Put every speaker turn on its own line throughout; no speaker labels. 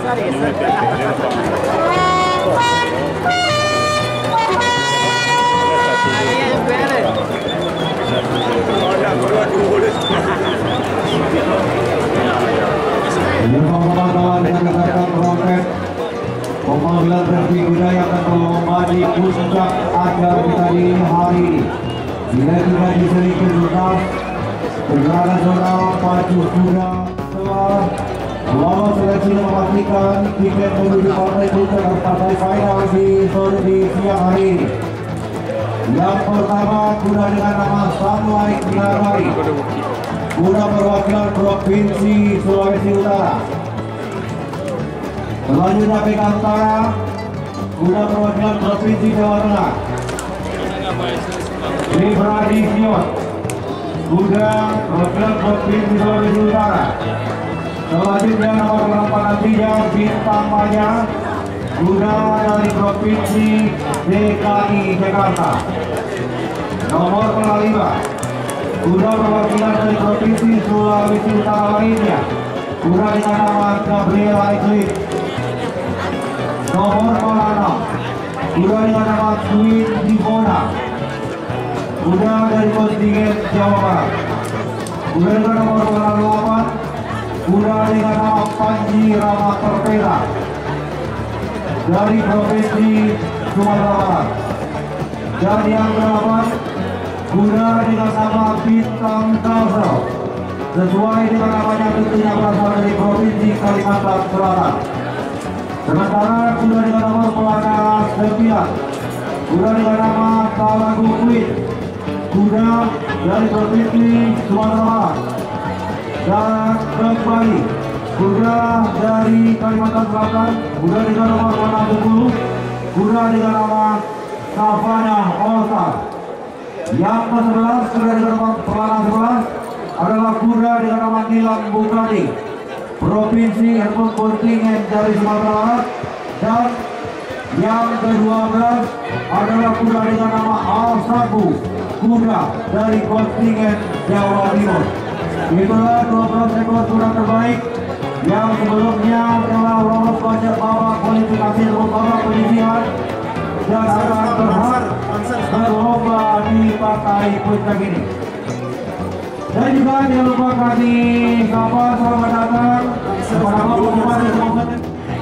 Pemanggilan berarti budaya akan melomba di puncak acara kita di hari ini. Bila tidak diselipkan tuntas, pergerakan saudara pacu kuda telah lolos seleksi dan memastikan tiket menuju partai puncak dan partai final di siang hari ini. Yang pertama, kuda dengan nama Sunlight Binarmari, kuda perwakilan Provinsi Sulawesi Utara. Selanjutnya Bekantara, kuda perwakilan Provinsi Jawa Tengah. Libradisiot, kuda perwakilan Provinsi Sulawesi Utara. Selanjutnya nomor 83 Bintang Maya, kuda dari Provinsi DKI Jakarta. Nomor 5 kuda perwakilan dari Provinsi Sulawesi Utara lainnya, kuda dengan nama Gabriela Eclipse. Nomor 6 kuda dengan nama Queen Divona, kuda dari kontingen Jawa Barat. Kuda dengan nomor 8 kuda dengan nama Panji Rama Terpera dari Provinsi Sumatera Barat. Dan yang ke-8 kuda dengan nama Bintang Kasel, sesuai dengan namanya tentunya berasal dari Provinsi Kalimantan Selatan. Sementara kuda dengan nomor pelana 9 kuda dengan nama Talagu Queen, kuda dari Provinsi Sumatera Barat. Dan kembali kuda dari Kalimantan Selatan, kuda dengan nomor pelana 10 kuda dengan nama Savannah All-Star. Yang ke-11 kuda dengan nomor pelana 11 adalah kuda dengan nama Nilam Bukadi, Provinsi Airport kontingen dari Sumatera Barat. Dan yang ke-12 adalah kuda dengan nama Al-Sabu, kuda dari kontingen Jawa Timur. Itulah 12 ekor kuda terbaik yang sebelumnya telah lolos banyak babak kualifikasi untuk babak penyisihan dan akan berlomba di partai puncak ini. Dan juga jangan lupa kami sapa selamat datang kepada Bapak Bupati Kabupaten.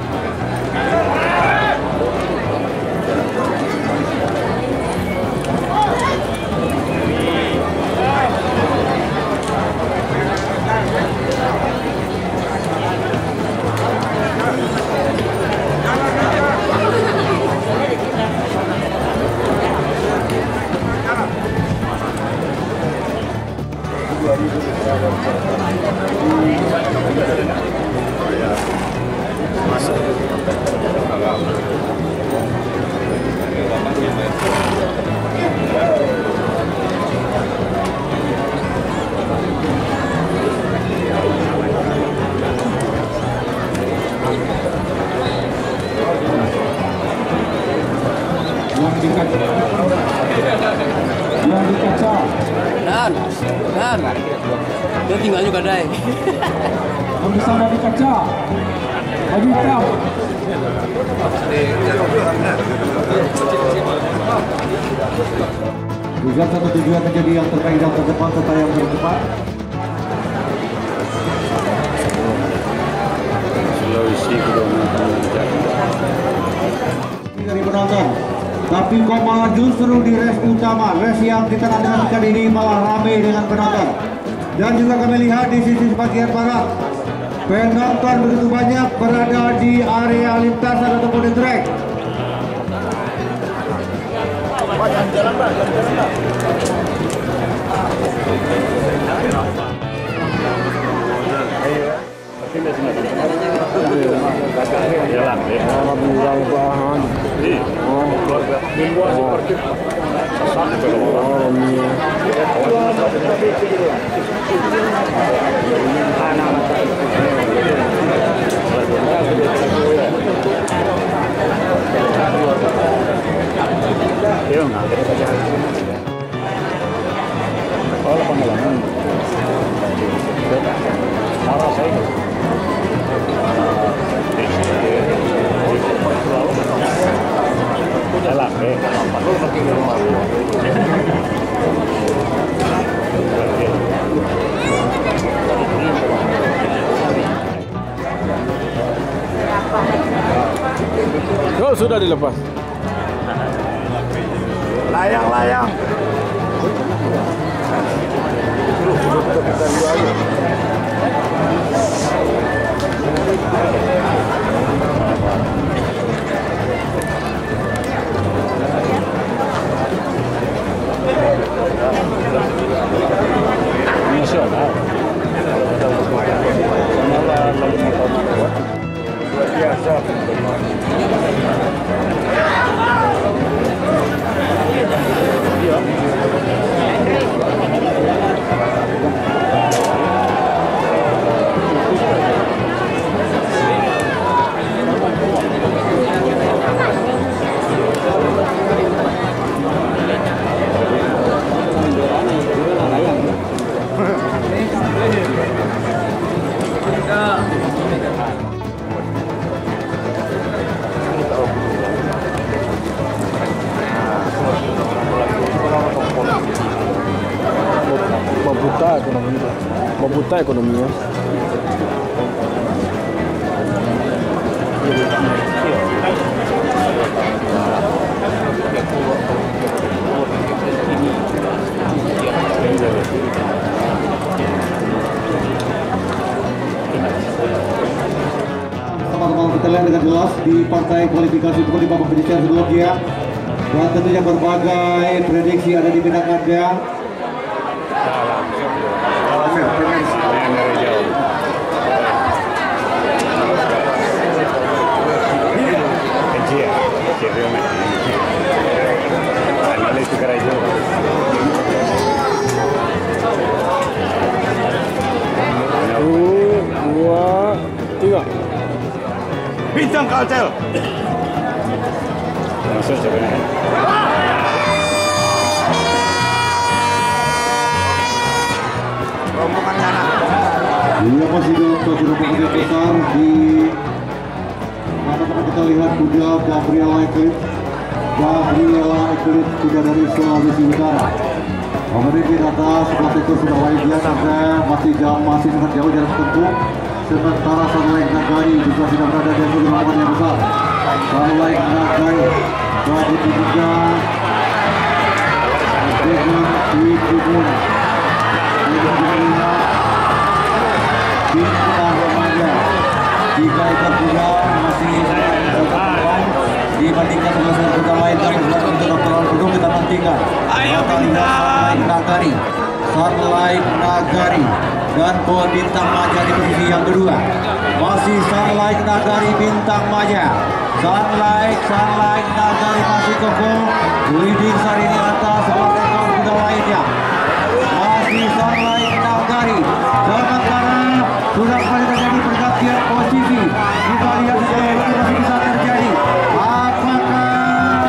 Yang dikaca dan dia tinggal juga dai. Yang bisa dikaca maju hitam. Juga satu tujuan menjadi yang terbaik dan terdepan serta yang tercepat. Sulawesi dari penonton. Tapi kok malah justru di race utama, race yang kita nantikan ini malah ramai dengan penonton. Dan juga kami lihat di sisi bagian barat, penonton begitu banyak berada di area lintasan ataupun di track. Jalan, Pak.
sudah dilepas.
Layang-layang.
Nasional.
Luar biasa.
Membuta ekonominya.
Teman-teman kita lihat dengan jelas di partai kualifikasi pukul di babak penyisihan sebelumnya, dan tentunya berbagai prediksi ada di benak Anda.
Bintang Kaltel.
Masuk sebenarnya.
Rombongan dana.
Ini masih dalam suatu rombongan besar di mana kita lihat kuda Gabriela Eclipse kuda dari Sulawesi Utara. Memimpin atas sebelah itu sudah lainnya karena masih sangat jauh jarak tempuh. Sementara Sunlight Nagari juga sudah berada di rombongan yang besar. Sunlight Nagari bagi juga dengan Dwi Tribun. Kita melihat bintang remaja jika ikan kuda masih dibandingkan dengan kuda lain dari untuk belum kita nantikan.
Ayo bintang
Nagari, Sunlight Nagari dan bintang maja di posisi yang kedua. Masih Sunlight Nagari bintang maja. Sunlight Nagari masih kokoh leading saat ini atas ekor kuda lainnya. Masih Sunlight Nagari. Sementara sudah kembali terjadi pergantian posisi. Kita lihat sebenarnya masih bisa terjadi. Apakah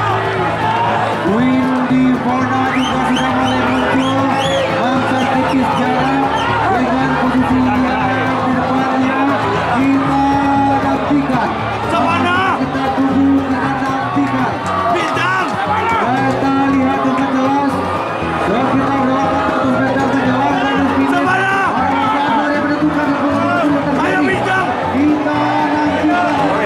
Windy Bona juga sudah mulai muncul mempertipis jarak dengan posisi yang di depannya? Kita nantikan. Kita tunggu, kita nantikan.
Bintang.
Kita lihat dengan jelas sekitar 800 meter menjelang garis finish. Para yang menentukan
Ayo bintang.
kita nantikan.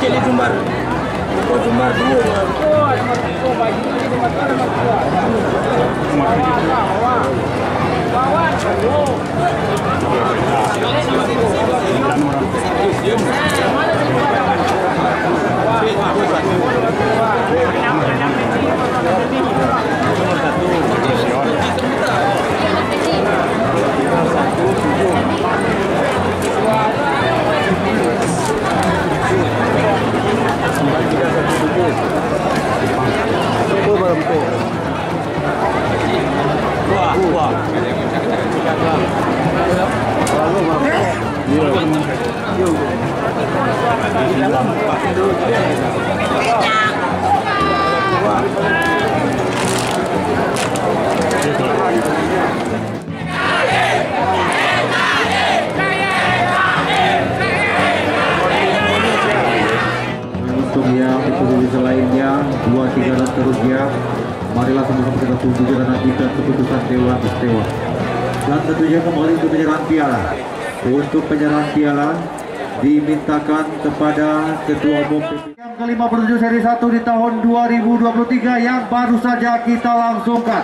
Untuk yang itu selainnya 2, 3 dan seterusnya, marilah sama-sama kita tunggu dan nantikan keputusan Dewan Istimewa. Dan tentunya kembali untuk penyerahan piala. Untuk penyerahan piala dimintakan kepada Ketua Umum yang ke-57 seri 1 di tahun 2023 yang baru saja kita langsungkan.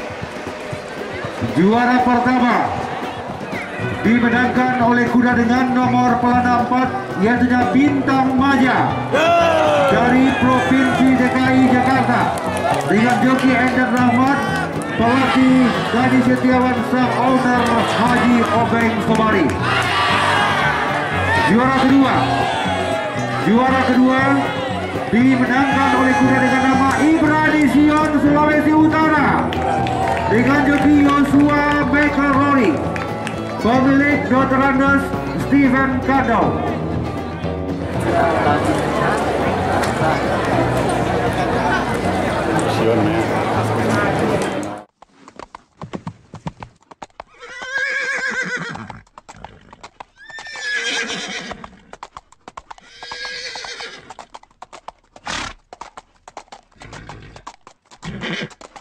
Juara pertama dimenangkan oleh kuda dengan nomor pelana 4 yaitu Bintang Maja dari Provinsi DKI Jakarta dengan joki Ender Rahmat, pelatih Gadi Setiawan, sang owner Haji Obeng Sobari. Juara kedua dimenangkan oleh kuda dengan nama Ibranision Sulawesi Utara dengan joki Yosua Baker Rory, pemilik Dr. Andes Steven Kado.
Sion, man.